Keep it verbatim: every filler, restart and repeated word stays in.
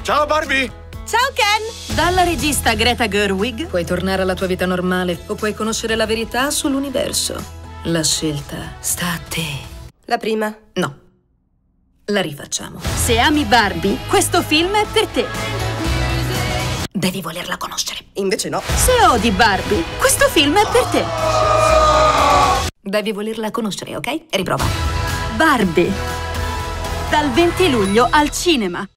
Ciao Barbie! Ciao Ken! Dalla regista Greta Gerwig puoi tornare alla tua vita normale o puoi conoscere la verità sull'universo. La scelta sta a te. La prima? No. La rifacciamo. Se ami Barbie, questo film è per te. Devi volerla conoscere. Invece no. Se odi Barbie, questo film è per te. Devi volerla conoscere, ok? Riprova. Barbie. Dal venti luglio al cinema.